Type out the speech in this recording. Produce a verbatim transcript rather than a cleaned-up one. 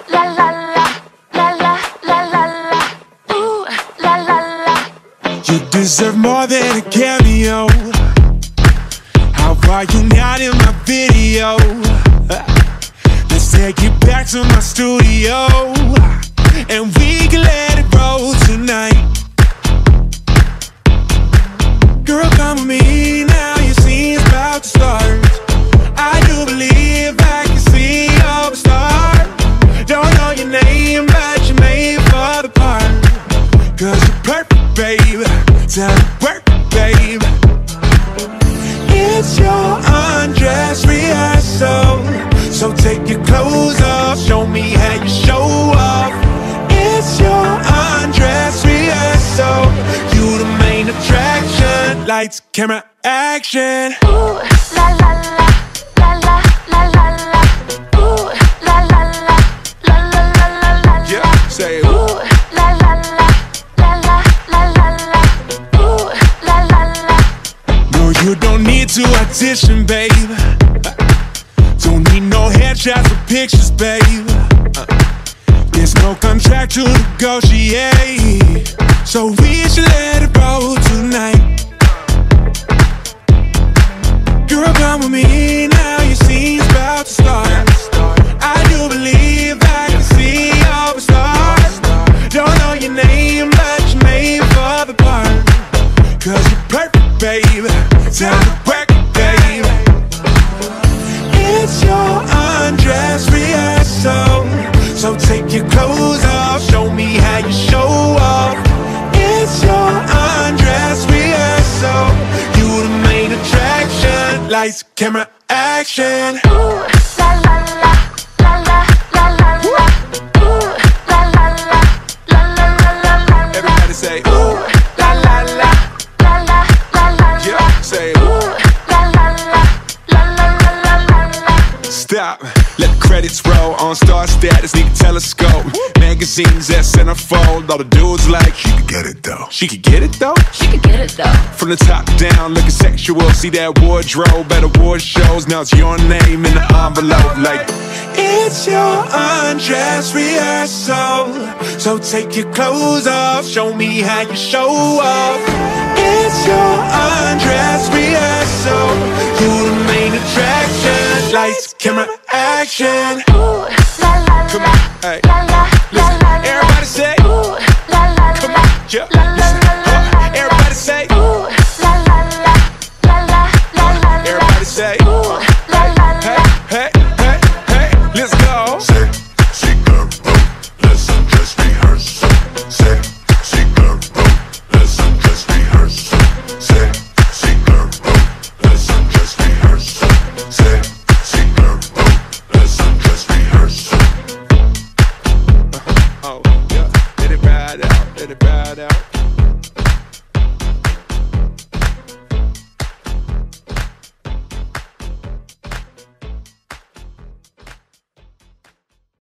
la la la, la la la la la, ooh la la la. You deserve more than a cameo. How are you not in my video? Let's take it back to my studio, and we can let it roll tonight. Girl, come with me now, your scene's about to start. I do believe I can see your star. Don't know your name, but you're made for the part. Cause you're perfect, babe. Time to work, babe. It's your undress rehearsal, so take your clothes off, show me how you show off. It's your undress rehearsal, you the main attraction. Lights, camera, action. Ooh la la la, la la la la la, ooh la la la, la la la la la. Yeah, say it. Ooh la la la, la la la la la, ooh la la la. No, you don't need to audition, babe. Don't need no headshots or pictures, babe. There's no contract to negotiate, so we should let it roll tonight. Girl, come with me now, your scene's about to start. I do believe I can see your stars. Don't know your name, but you're made for the part. Cause you're perfect, babe. Time to work, babe. It's your undress rehearsal, so take your clothes off, show me how you show off. It's your undress rehearsal, you the main attraction. Lights, camera, action. Ooh la la la, la la la la la, ooh la la la, la la la la la. Everybody say ooh, ooh la la la, la la la la la. yeah, say ooh. Ooh la la la, la la la la la. Stop, let the credits roll. On star status, need a telescope. Magazines that centerfold. All the dudes like, she could get it though. She could get it though? She could get it though. From the top down, looking sexual. See that wardrobe at award shows. Now it's your name in the envelope. Like, it's your undress rehearsal, so take your clothes off, show me how you show off. It's your undress rehearsal, you the main attraction. Lights, camera, action. Ooh la la la, Come on, hey, la la la listen, la. everybody say Ooh la la come la, on, yeah, la la listen, la la uh, la. everybody say Ooh la la la, la la la la la. everybody say Ooh uh, la la hey, la. hey, hey, hey, let's go. Sexy girl, let's undress rehearsal. Sexy